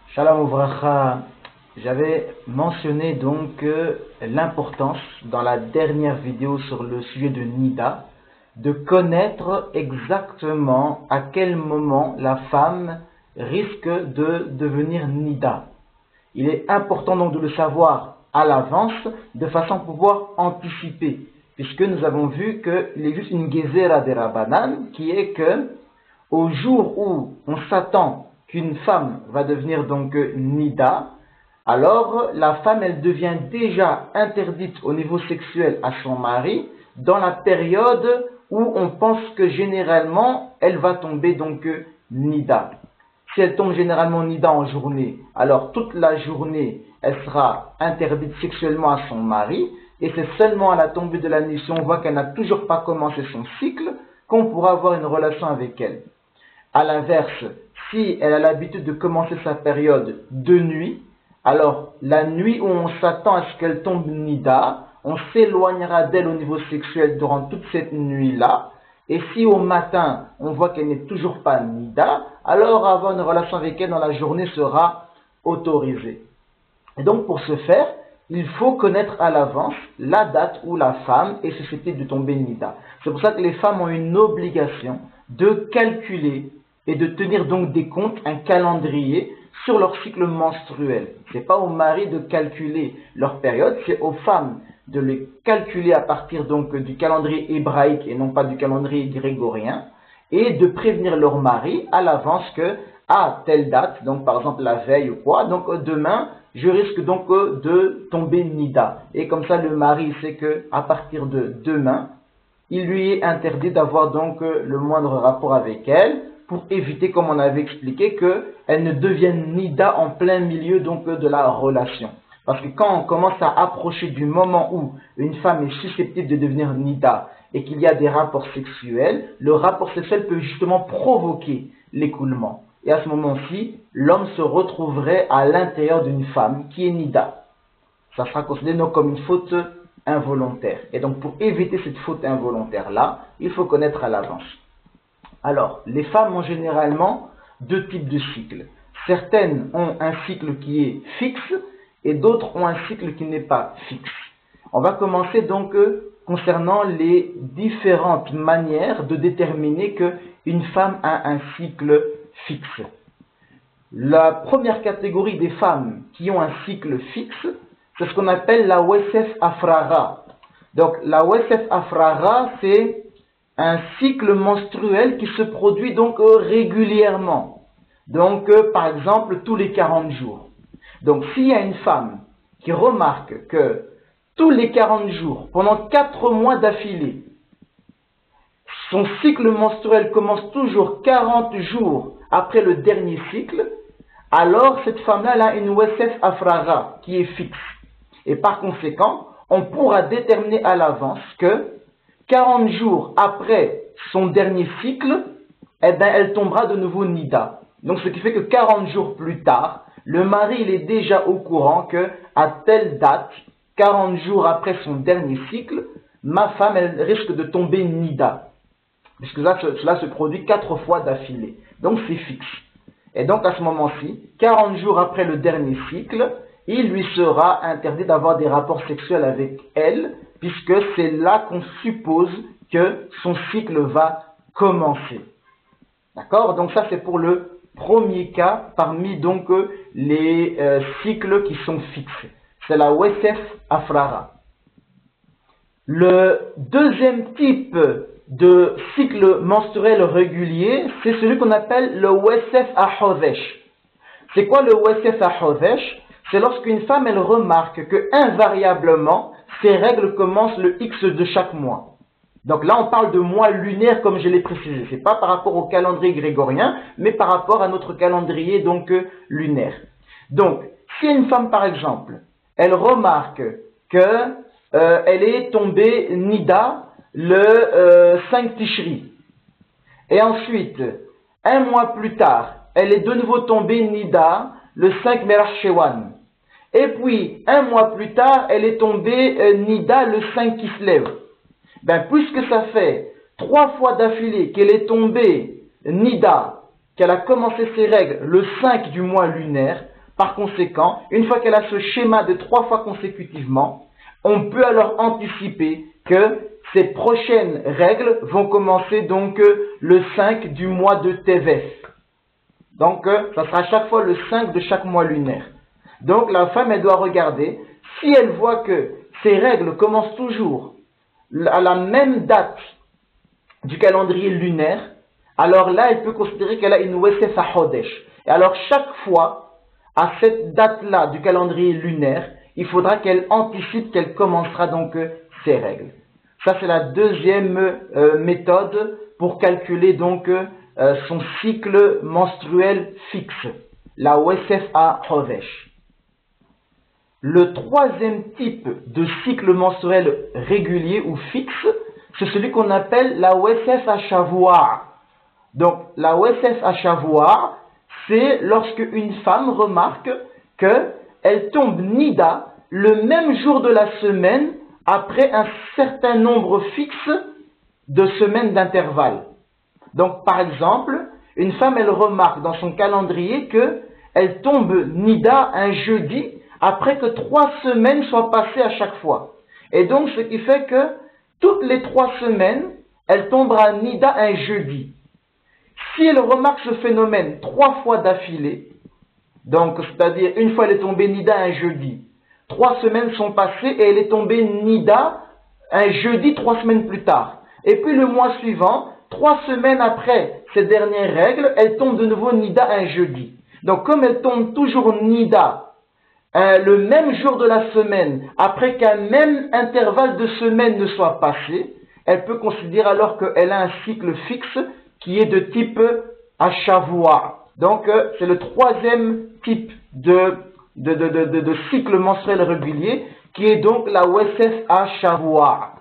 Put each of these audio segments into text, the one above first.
Shalom Ouvracha, j'avais mentionné donc l'importance dans la dernière vidéo sur le sujet de Nida de connaître exactement à quel moment la femme risque de devenir Nida. Il est important donc de le savoir à l'avance de façon à pouvoir anticiper, puisque nous avons vu qu'il existe une Gezerah des Rabbanan qui est que au jour où on s'attend qu'une femme va devenir donc Nida, alors la femme elle devient déjà interdite au niveau sexuel à son mari dans la période où on pense que généralement elle va tomber donc Nida. Si elle tombe généralement Nida en journée, alors toute la journée elle sera interdite sexuellement à son mari, et c'est seulement à la tombée de la nuit, si on voit qu'elle n'a toujours pas commencé son cycle, qu'on pourra avoir une relation avec elle. À l'inverse, si elle a l'habitude de commencer sa période de nuit, alors la nuit où on s'attend à ce qu'elle tombe Nida, on s'éloignera d'elle au niveau sexuel durant toute cette nuit-là. Et si au matin, on voit qu'elle n'est toujours pas Nida, alors avoir une relation avec elle dans la journée sera autorisé. Et donc pour ce faire, il faut connaître à l'avance la date où la femme est susceptible de tomber Nida. C'est pour ça que les femmes ont une obligation de calculer et de tenir donc des comptes, un calendrier sur leur cycle menstruel. Ce n'est pas aux maris de calculer leur période, c'est aux femmes de les calculer à partir donc du calendrier hébraïque et non pas du calendrier grégorien, et de prévenir leur mari à l'avance que à telle date, donc par exemple la veille ou quoi, donc demain je risque donc de tomber Nida. Et comme ça le mari sait que à partir de demain, il lui est interdit d'avoir donc le moindre rapport avec elle, pour éviter, comme on avait expliqué, qu'elle ne devienne Nida en plein milieu donc de la relation. Parce que quand on commence à approcher du moment où une femme est susceptible de devenir Nida et qu'il y a des rapports sexuels, le rapport sexuel peut justement provoquer l'écoulement. Et à ce moment-ci, l'homme se retrouverait à l'intérieur d'une femme qui est Nida. Ça sera considéré donc comme une faute involontaire. Et donc pour éviter cette faute involontaire-là, il faut connaître à l'avance. Alors, les femmes ont généralement deux types de cycles. Certaines ont un cycle qui est fixe et d'autres ont un cycle qui n'est pas fixe. On va commencer donc concernant les différentes manières de déterminer qu'une femme a un cycle fixe. La première catégorie des femmes qui ont un cycle fixe, c'est ce qu'on appelle la Wesef Afrara. Donc la Wesef Afrara, c'est un cycle menstruel qui se produit donc régulièrement. Donc par exemple tous les 40 jours. Donc s'il y a une femme qui remarque que tous les 40 jours, pendant 4 mois d'affilée, son cycle menstruel commence toujours 40 jours après le dernier cycle, alors cette femme-là elle a une Wesef Afrara qui est fixe. Et par conséquent, on pourra déterminer à l'avance que 40 jours après son dernier cycle, eh bien, elle tombera de nouveau Nida. Donc, ce qui fait que 40 jours plus tard, le mari il est déjà au courant que à telle date, 40 jours après son dernier cycle, ma femme elle risque de tomber Nida. Puisque cela se produit 4 fois d'affilée. Donc, c'est fixe. Et donc, à ce moment-ci, 40 jours après le dernier cycle, il lui sera interdit d'avoir des rapports sexuels avec elle, puisque c'est là qu'on suppose que son cycle va commencer. D'accord? Donc ça c'est pour le premier cas parmi donc les cycles qui sont fixes. C'est la Wesef Afrara. Le deuxième type de cycle menstruel régulier, c'est celui qu'on appelle le Wesef Ahodesh. C'est quoi le Wesef Ahodesh? C'est lorsqu'une femme elle remarque que invariablement ses règles commencent le X de chaque mois. Donc là, on parle de mois lunaire comme je l'ai précisé. Ce n'est pas par rapport au calendrier grégorien, mais par rapport à notre calendrier donc lunaire. Donc, si une femme, par exemple, elle remarque que elle est tombée Nida le 5 Tishri, et ensuite, un mois plus tard, elle est de nouveau tombée Nida le 5 Merach Shewan, et puis, un mois plus tard, elle est tombée Nida le 5 Kislev. Ben, puisque ça fait 3 fois d'affilée qu'elle est tombée Nida, qu'elle a commencé ses règles le 5 du mois lunaire, Par conséquent, une fois qu'elle a ce schéma de 3 fois consécutivement, on peut alors anticiper que ces prochaines règles vont commencer donc le 5 du mois de Teves. Donc, ça sera chaque fois le 5 de chaque mois lunaire. Donc, la femme, elle doit regarder. Si elle voit que ces règles commencent toujours à la même date du calendrier lunaire, alors là, elle peut considérer qu'elle a une Wesefa Hodesh. Et alors, chaque fois, à cette date-là du calendrier lunaire, il faudra qu'elle anticipe qu'elle commencera donc ces règles. Ça, c'est la deuxième méthode pour calculer donc son cycle menstruel fixe, la Wesefa Hodesh. Le troisième type de cycle menstruel régulier ou fixe, c'est celui qu'on appelle la Wesef Hashavua. Donc, la Wesef Hashavua, c'est lorsque une femme remarque qu'elle tombe nida le même jour de la semaine après un certain nombre fixe de semaines d'intervalle. Donc, par exemple, une femme, elle remarque dans son calendrier qu'elle tombe nida un jeudi après que 3 semaines soient passées à chaque fois. Et donc, ce qui fait que toutes les 3 semaines, elle tombera nida un jeudi. Si elle remarque ce phénomène 3 fois d'affilée, donc c'est-à-dire une fois elle est tombée nida un jeudi, 3 semaines sont passées et elle est tombée nida un jeudi 3 semaines plus tard. Et puis le mois suivant, 3 semaines après ces dernières règles, elle tombe de nouveau nida un jeudi. Donc comme elle tombe toujours nida le même jour de la semaine, après qu'un même intervalle de semaine ne soit passé, elle peut considérer alors qu'elle a un cycle fixe qui est de type Hashavua. Donc, c'est le troisième type de cycle menstruel régulier, qui est donc la Wesef Hashavua.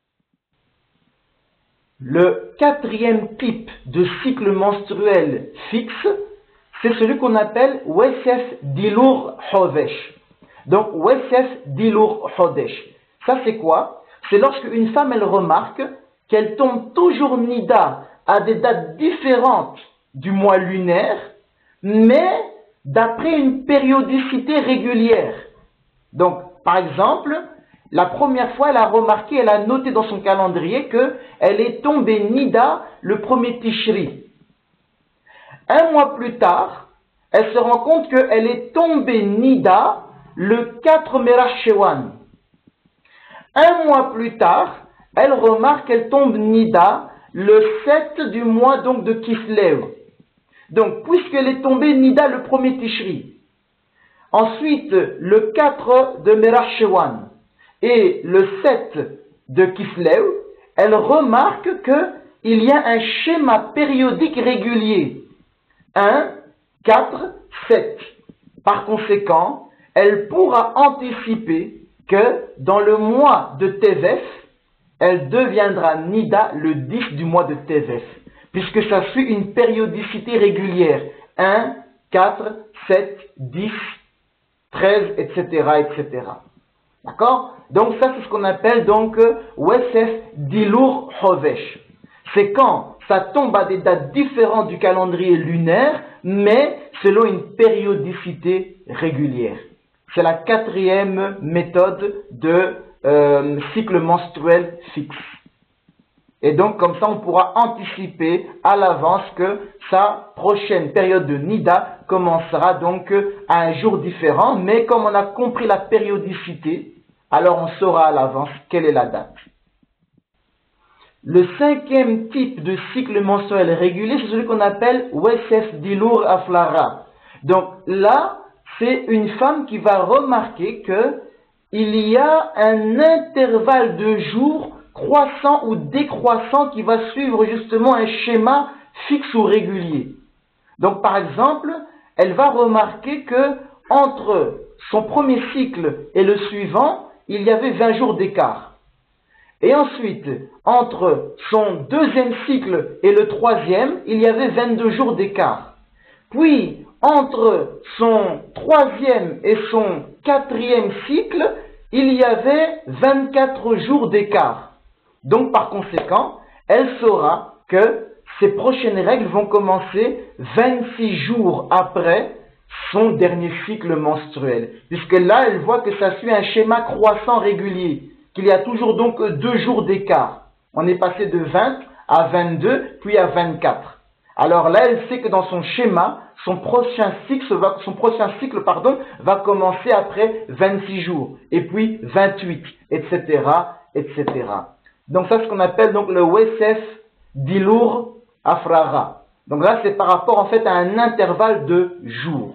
Le quatrième type de cycle menstruel fixe, c'est celui qu'on appelle Wesef Dilur Hodesh. Donc, Wesef Dilur Hodesh. Ça, c'est quoi? C'est lorsque une femme, elle remarque qu'elle tombe toujours nida à des dates différentes du mois lunaire, mais d'après une périodicité régulière. Donc, par exemple, la première fois, elle a remarqué, elle a noté dans son calendrier qu'elle est tombée nida le 1er Tishri. Un mois plus tard, elle se rend compte qu'elle est tombée nida le 4 Merach Shewan. Un mois plus tard, elle remarque qu'elle tombe nida le 7 du mois donc de Kislev. Donc, puisqu'elle est tombée nida le 1er Tishri, ensuite le 4 de Merach Shewan et le 7 de Kislev, elle remarque qu'il y a un schéma périodique régulier. 1, 4, 7. Par conséquent, elle pourra anticiper que dans le mois de Teves, elle deviendra nida le 10 du mois de Teves, puisque ça suit une périodicité régulière. 1, 4, 7, 10, 13, etc., etc. D'accord? Donc ça, c'est ce qu'on appelle donc Wesef Dilur Hodesh. C'est quand ça tombe à des dates différentes du calendrier lunaire, mais selon une périodicité régulière. C'est la quatrième méthode de cycle menstruel fixe. Et donc, comme ça, on pourra anticiper à l'avance que sa prochaine période de nida commencera donc à un jour différent, mais comme on a compris la périodicité, alors on saura à l'avance quelle est la date. Le cinquième type de cycle menstruel régulier, c'est celui qu'on appelle Wesef Dilur Aflara. Donc là, c'est une femme qui va remarquer qu'il y a un intervalle de jours croissant ou décroissant qui va suivre justement un schéma fixe ou régulier. Donc par exemple, elle va remarquer que entre son premier cycle et le suivant, il y avait 20 jours d'écart. Et ensuite, entre son deuxième cycle et le troisième, il y avait 22 jours d'écart. Puis, entre son troisième et son quatrième cycle, il y avait 24 jours d'écart. Donc, par conséquent, elle saura que ses prochaines règles vont commencer 26 jours après son dernier cycle menstruel. Puisque là, elle voit que ça suit un schéma croissant régulier, qu'il y a toujours donc 2 jours d'écart. On est passé de 20 à 22, puis à 24. Alors là, elle sait que dans son schéma, son prochain cycle va commencer après 26 jours, et puis 28, etc., etc. Donc ça, c'est ce qu'on appelle donc le Wesef Dilour Afrara. Donc là, c'est par rapport en fait à un intervalle de jours.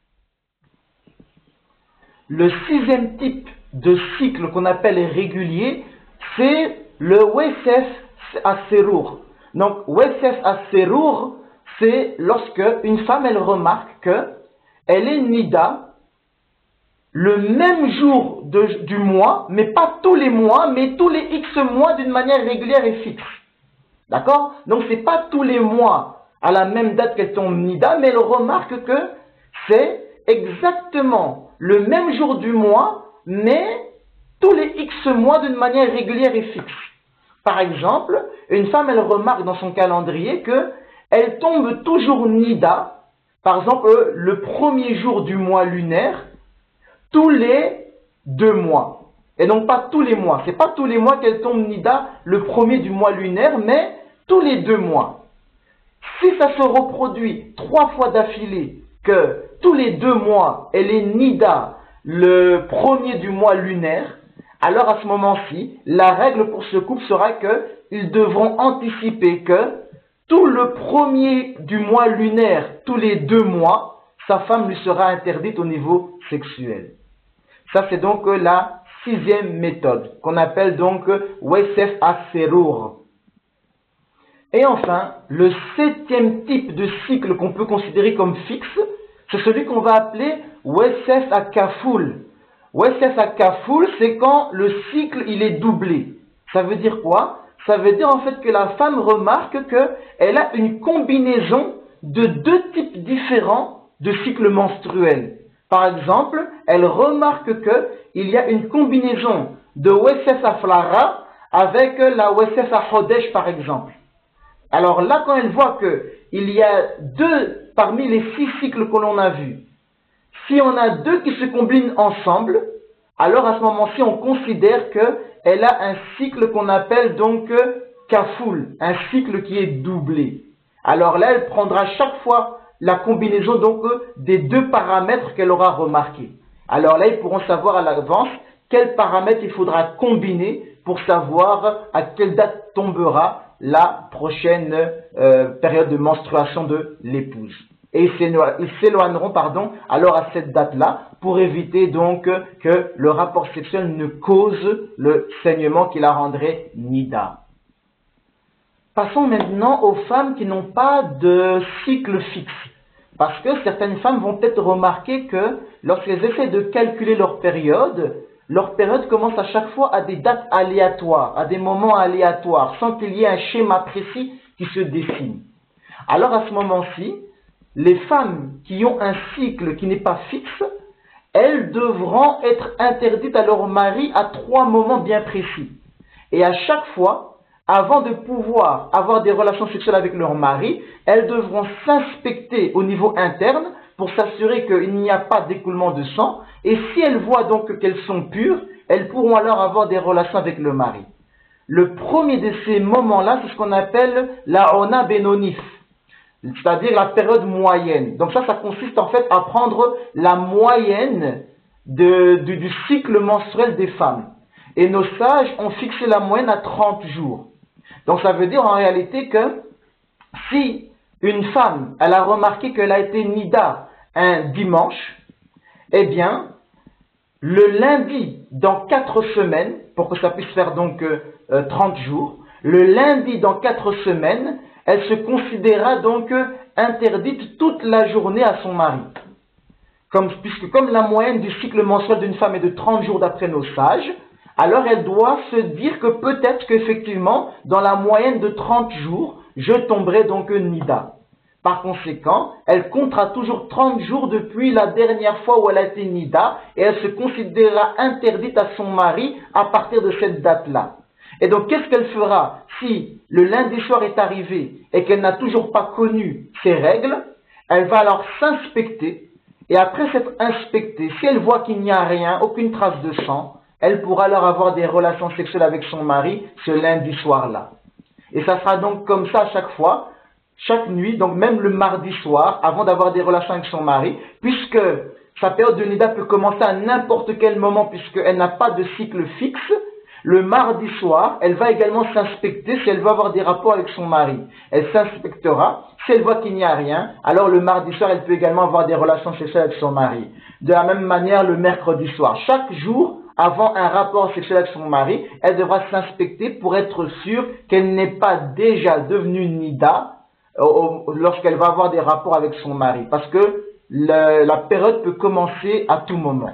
Le 6e type de cycle qu'on appelle régulier, c'est le Wesef Aserour. Donc, Wesef Aserour, c'est lorsque une femme, elle remarque que elle est nida le même jour du mois, mais pas tous les mois, mais tous les X mois d'une manière régulière et fixe. D'accord? Donc, c'est pas tous les mois à la même date qu'elle tombe nida, mais elle remarque que c'est exactement le même jour du mois, mais tous les X mois d'une manière régulière et fixe. Par exemple, une femme, elle remarque dans son calendrier que elle tombe toujours nida, par exemple, le premier jour du mois lunaire, tous les 2 mois. Et donc pas tous les mois. C'est pas tous les mois qu'elle tombe nida le premier du mois lunaire, mais tous les 2 mois. Si ça se reproduit 3 fois d'affilée, que tous les 2 mois, elle est nida le premier du mois lunaire, alors à ce moment-ci, la règle pour ce couple sera qu'ils devront anticiper que tout le premier du mois lunaire, tous les 2 mois, sa femme lui sera interdite au niveau sexuel. Ça, c'est donc la 6e méthode, qu'on appelle donc Wesef Aserour. Et enfin, le 7e type de cycle qu'on peut considérer comme fixe, c'est celui qu'on va appeler Wesef Akafoul. Wesef Akafoul, c'est quand le cycle il est doublé. Ça veut dire quoi? Ça veut dire en fait que la femme remarque qu'elle a une combinaison de 2 types différents de cycles menstruels. Par exemple, elle remarque qu'il y a une combinaison de Wesef Aflara avec la Wesef Ahodesh par exemple. Alors là, quand elle voit qu'il y a 2 parmi les 6 cycles que l'on a vus, si on a 2 qui se combinent ensemble, alors à ce moment-ci, on considère qu'elle a un cycle qu'on appelle donc kafoul, un cycle qui est doublé. Alors là, elle prendra chaque fois la combinaison donc des 2 paramètres qu'elle aura remarqués. Alors là, ils pourront savoir à l'avance quels paramètres il faudra combiner pour savoir à quelle date tombera la prochaine période de menstruation de l'épouse. Et ils s'éloigneront alors à cette date-là pour éviter donc que le rapport sexuel ne cause le saignement qui la rendrait nida. Passons maintenant aux femmes qui n'ont pas de cycle fixe. Parce que certaines femmes vont peut-être remarquer que lorsqu'elles essaient de calculer leur période commence à chaque fois à des dates aléatoires, à des moments aléatoires, sans qu'il y ait un schéma précis qui se dessine. Alors à ce moment-ci, les femmes qui ont un cycle qui n'est pas fixe, elles devront être interdites à leur mari à 3 moments bien précis. Et à chaque fois, avant de pouvoir avoir des relations sexuelles avec leur mari, elles devront s'inspecter au niveau interne pour s'assurer qu'il n'y a pas d'écoulement de sang. Et si elles voient donc qu'elles sont pures, elles pourront alors avoir des relations avec le mari. Le premier de ces moments-là, c'est ce qu'on appelle la Ona Benonif, c'est-à-dire la période moyenne. Donc ça consiste en fait à prendre la moyenne du cycle menstruel des femmes. Et nos sages ont fixé la moyenne à 30 jours. Donc ça veut dire en réalité que si une femme, elle a remarqué qu'elle a été nida un dimanche, eh bien, le lundi dans 4 semaines, pour que ça puisse faire donc 30 jours, le lundi dans 4 semaines, elle se considérera donc interdite toute la journée à son mari. Puisque comme la moyenne du cycle menstruel d'une femme est de 30 jours d'après nos sages, alors elle doit se dire que peut-être qu'effectivement, dans la moyenne de 30 jours, je tomberai donc nida. Par conséquent, elle comptera toujours 30 jours depuis la dernière fois où elle a été nida et elle se considérera interdite à son mari à partir de cette date-là. Et donc, qu'est-ce qu'elle fera si le lundi soir est arrivé et qu'elle n'a toujours pas connu ses règles? Elle va alors s'inspecter Et après s'être inspectée, si elle voit qu'il n'y a rien, aucune trace de sang, elle pourra alors avoir des relations sexuelles avec son mari ce lundi soir-là. Et ça sera donc comme ça à chaque fois, chaque nuit, donc même le mardi soir, avant d'avoir des relations avec son mari, puisque sa période de nida peut commencer à n'importe quel moment, puisqu'elle n'a pas de cycle fixe. Le mardi soir, elle va également s'inspecter si elle veut avoir des rapports avec son mari. Elle s'inspectera. Si elle voit qu'il n'y a rien, alors le mardi soir, elle peut également avoir des relations sexuelles avec son mari. De la même manière, le mercredi soir. Chaque jour, avant un rapport sexuel avec son mari, elle devra s'inspecter pour être sûre qu'elle n'est pas déjà devenue nida lorsqu'elle va avoir des rapports avec son mari. Parce que la période peut commencer à tout moment.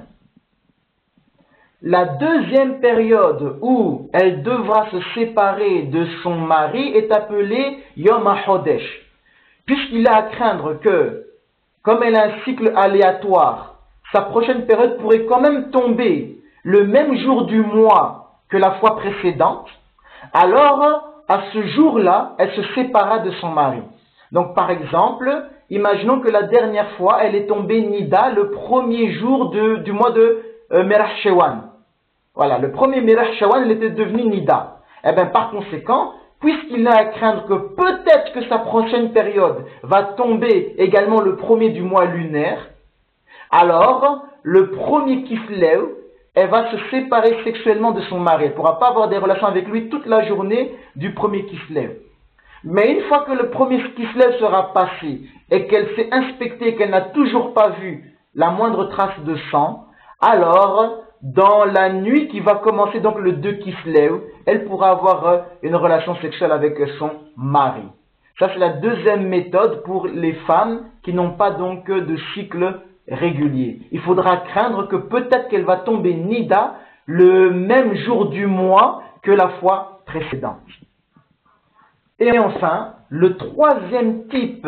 La deuxième période où elle devra se séparer de son mari est appelée Yom HaChodesh. Puisqu'il a à craindre que, comme elle a un cycle aléatoire, sa prochaine période pourrait quand même tomber le même jour du mois que la fois précédente, alors à ce jour-là, elle se séparera de son mari. Donc par exemple, imaginons que la dernière fois, elle est tombée nida le premier jour du mois de Merah Shewan. Voilà, le premier Merah Shewan, elle était devenue nida. Eh bien par conséquent, puisqu'il a à craindre que peut-être que sa prochaine période va tomber également le premier du mois lunaire, alors le premier Kislev, elle va se séparer sexuellement de son mari. Elle ne pourra pas avoir des relations avec lui toute la journée du premier Kislev. Mais une fois que le premier Kislev sera passé et qu'elle s'est inspectée et qu'elle n'a toujours pas vu la moindre trace de sang, alors dans la nuit qui va commencer donc le 2 Kislev, elle pourra avoir une relation sexuelle avec son mari. Ça c'est la deuxième méthode pour les femmes qui n'ont pas donc de cycle régulier. Il faudra craindre que peut-être qu'elle va tomber nida le même jour du mois que la fois précédente. Et enfin, le troisième type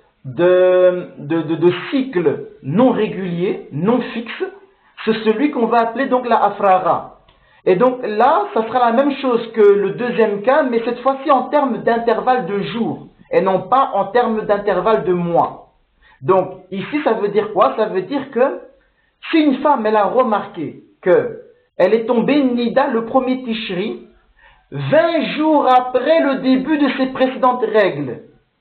de cycle non régulier, non fixe, c'est celui qu'on va appeler donc la afrara. Et donc là, ça sera la même chose que le deuxième cas, mais cette fois-ci en termes d'intervalle de jours, et non pas en termes d'intervalle de mois. Donc ici, ça veut dire quoi? Ça veut dire que si une femme, elle a remarqué qu'elle est tombée nida le premier Tishri, 20 jours après le début de ses précédentes règles,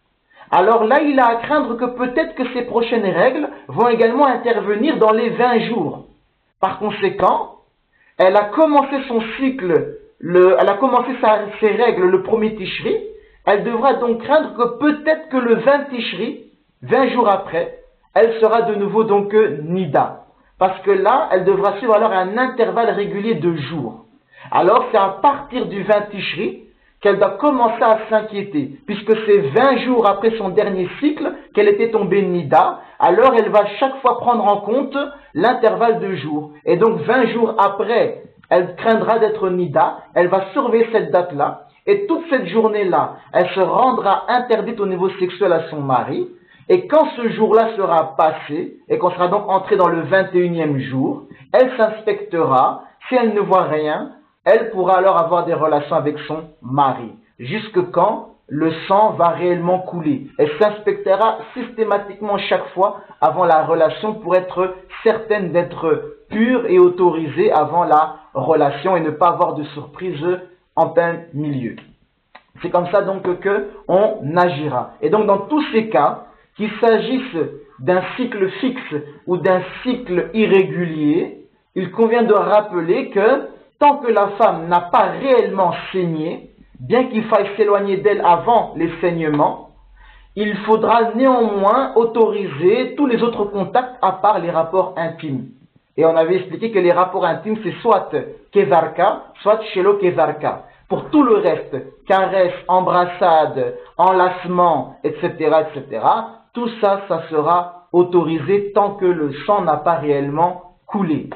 alors là, il a à craindre que peut-être que ses prochaines règles vont également intervenir dans les 20 jours. Par conséquent, elle a commencé son cycle, elle a commencé ses règles le premier Tishri, elle devra donc craindre que peut-être que le 20 Tishri, 20 jours après, elle sera de nouveau donc nida. Parce que là, elle devra suivre alors un intervalle régulier de jours. Alors c'est à partir du 20 Tishri qu'elle doit commencer à s'inquiéter, puisque c'est 20 jours après son dernier cycle qu'elle était tombée nida, alors elle va chaque fois prendre en compte l'intervalle de jours. Et donc 20 jours après, elle craindra d'être nida, elle va surveiller cette date-là, et toute cette journée-là, elle se rendra interdite au niveau sexuel à son mari, et quand ce jour-là sera passé, et qu'on sera donc entré dans le 21e jour, elle s'inspectera, si elle ne voit rien, elle pourra alors avoir des relations avec son mari, jusque quand le sang va réellement couler. Elle s'inspectera systématiquement chaque fois avant la relation pour être certaine d'être pure et autorisée avant la relation et ne pas avoir de surprise en plein milieu. C'est comme ça donc qu'on agira. Et donc dans tous ces cas, qu'il s'agisse d'un cycle fixe ou d'un cycle irrégulier, il convient de rappeler que tant que la femme n'a pas réellement saigné, bien qu'il faille s'éloigner d'elle avant les saignements, il faudra néanmoins autoriser tous les autres contacts à part les rapports intimes. Et on avait expliqué que les rapports intimes, c'est soit kezarka, soit shelo kezarka. Pour tout le reste, caresse, embrassade, enlacement, etc., etc., tout ça, ça sera autorisé tant que le sang n'a pas réellement coulé.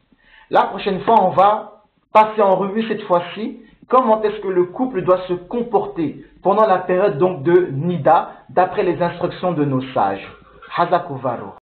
La prochaine fois, on va passer en revue cette fois-ci comment est-ce que le couple doit se comporter pendant la période donc de Nida, d'après les instructions de nos sages. Hazakuvaro.